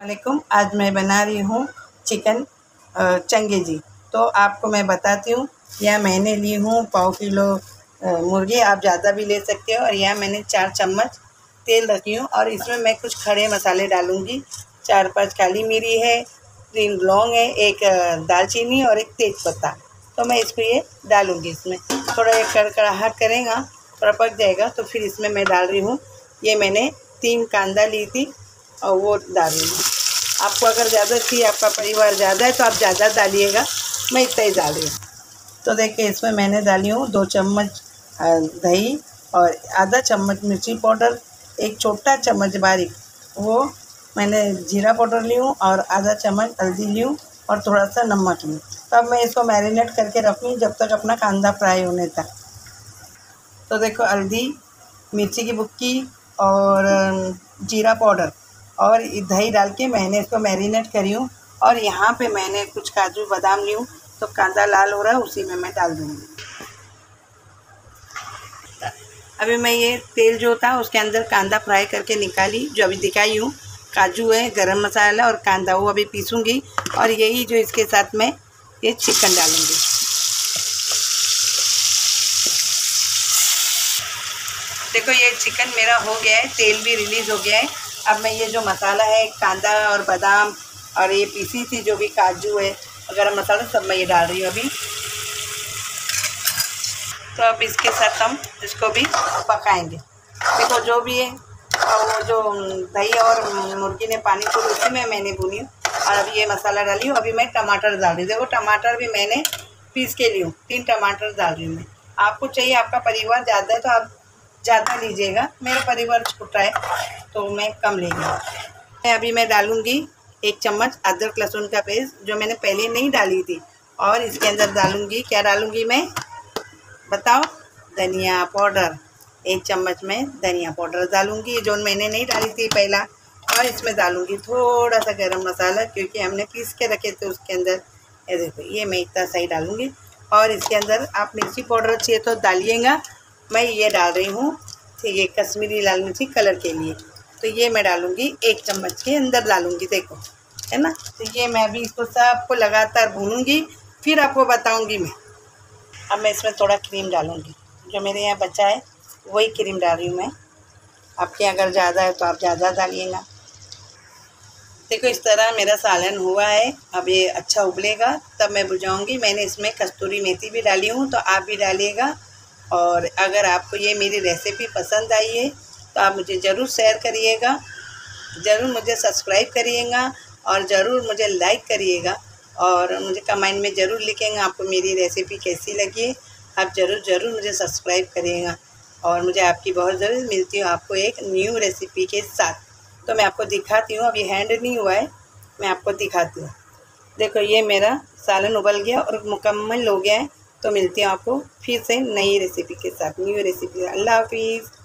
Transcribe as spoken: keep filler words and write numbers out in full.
वालेकुम। आज मैं बना रही हूँ चिकन चंगेजी। तो आपको मैं बताती हूँ, यह मैंने ली हूँ पाव किलो मुर्गी, आप ज़्यादा भी ले सकते हो। और यह मैंने चार चम्मच तेल रखी हूँ और इसमें मैं कुछ खड़े मसाले डालूँगी। चार पांच काली मिरी है, तीन लौंग है, एक दालचीनी और एक तेज़पत्ता। तो मैं इसको ये डालूँगी। इसमें थोड़ा एक कड़कड़ाहट करेगा, थोड़ा पक जाएगा तो फिर इसमें मैं डाल रही हूँ, ये मैंने तीन कांदा ली थी और वो डाल रही हूँ। आपको अगर ज़्यादा चाहिए, आपका परिवार ज़्यादा है तो आप ज़्यादा डालिएगा, मैं इतना ही डाल रही हूँ। तो देखिए इसमें मैंने डाली हूँ दो चम्मच दही और आधा चम्मच मिर्ची पाउडर, एक छोटा चम्मच बारीक वो मैंने जीरा पाउडर ली हूँ और आधा चम्मच हल्दी ली हूँ और थोड़ा सा नमक लूँ। तब मैं इसको मैरिनेट करके रखूँ जब तक अपना कांदा फ्राई होने तक। तो देखो हल्दी, मिर्ची की बुक्की और जीरा पाउडर और दही डाल के मैंने इसको मैरिनेट करी हूँ। और यहाँ पे मैंने कुछ काजू बादाम ली हूँ, तो कांदा लाल हो रहा है उसी में मैं डाल दूँगी। अभी मैं ये तेल जो था उसके अंदर कांदा फ्राई करके निकाली, जो अभी दिखाई हूँ। काजू है, गरम मसाला और कांदा, वो अभी पीसूँगी। और यही जो इसके साथ मैं ये चिकन डालूँगी। देखो ये चिकन मेरा हो गया है, तेल भी रिलीज़ हो गया है। अब मैं ये जो मसाला है, कांदा और बादाम और ये पीसी थी जो भी काजू है, गरम मसाला, सब मैं ये डाल रही हूँ अभी। तो अब इसके साथ हम इसको भी पकाएंगे। देखो जो भी है, और वो जो दही और मुर्गी ने पानी को उसी में मैंने भुनी और अभी ये मसाला डाली हूँ। अभी मैं टमाटर डाल रही हूँ। देखो टमाटर भी मैंने पीस के ली हूँ, तीन टमाटर डाल रही हूँ मैं। आपको चाहिए, आपका परिवार ज़्यादा है तो आप ज़्यादा लीजिएगा, मेरा परिवार छोटा है तो मैं कम लेंगे। अभी मैं डालूँगी एक चम्मच अदरक लहसुन का पेस्ट, जो मैंने पहले नहीं डाली थी। और इसके अंदर डालूँगी, क्या डालूँगी मैं बताओ, धनिया पाउडर। एक चम्मच में धनिया पाउडर डालूँगी, जो मैंने नहीं डाली थी पहला। और इसमें डालूँगी थोड़ा सा गरम मसाला, क्योंकि हमने पीस के रखे थे उसके अंदर। ये देखो, ये मैं इतना सही डालूँगी। और इसके अंदर आप मिर्ची पाउडर चाहिए तो डालिएगा, मैं ये डाल रही हूँ, ठीक है, कश्मीरी लाल मिर्ची कलर के लिए। तो ये मैं डालूँगी, एक चम्मच के अंदर डालूँगी, देखो है ना। तो ये मैं अभी इसको सबको लगातार भूनूँगी, फिर आपको बताऊँगी मैं। अब मैं इसमें थोड़ा क्रीम डालूँगी, जो मेरे यहाँ बचा है वही क्रीम डाल रही हूँ मैं। आपके अगर ज़्यादा है तो आप ज़्यादा डालिएगा। देखो इस तरह मेरा सालन हुआ है। अब ये अच्छा उबलेगा तब मैं बुझाऊँगी। मैंने इसमें कस्तूरी मेथी भी डाली हूँ, तो आप भी डालिएगा। और अगर आपको ये मेरी रेसिपी पसंद आई है तो आप मुझे ज़रूर शेयर करिएगा, ज़रूर मुझे सब्सक्राइब करिएगा और ज़रूर मुझे लाइक करिएगा। और मुझे कमेंट में ज़रूर लिखेंगे आपको मेरी रेसिपी कैसी लगी है। आप ज़रूर ज़रूर मुझे सब्सक्राइब करिएगा और मुझे आपकी बहुत ज़रूर मिलती हूँ आपको एक न्यू रेसिपी के साथ। तो मैं आपको दिखाती हूँ, अभी हैंड नहीं हुआ है, मैं आपको दिखाती हूँ। देखो ये मेरा सालन उबल गया और मुकम्मल हो गया है। तो मिलती हूँ आपको फिर से नई रेसिपी के साथ, न्यू रेसिपी। अल्लाह हाफिज़।